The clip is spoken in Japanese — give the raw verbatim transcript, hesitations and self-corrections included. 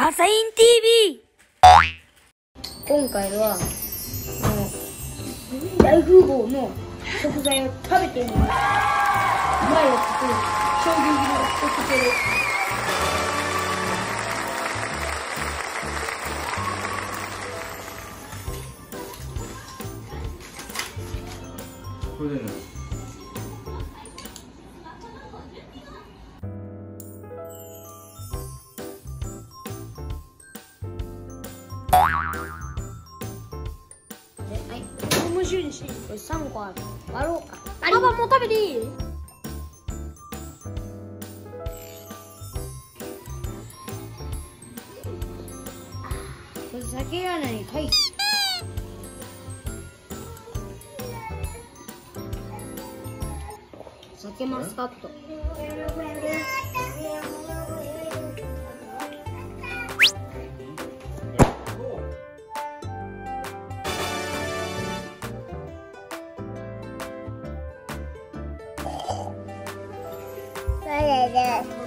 アサイン ティーブイ。 今回はあの大富豪の食材を食べてみます。前を作る衝撃の特徴です。 これでね。 はい、面白いし、これさんこある。割ろうか。パパもう食べていい？これ酒やないかい。酒マスカット。それで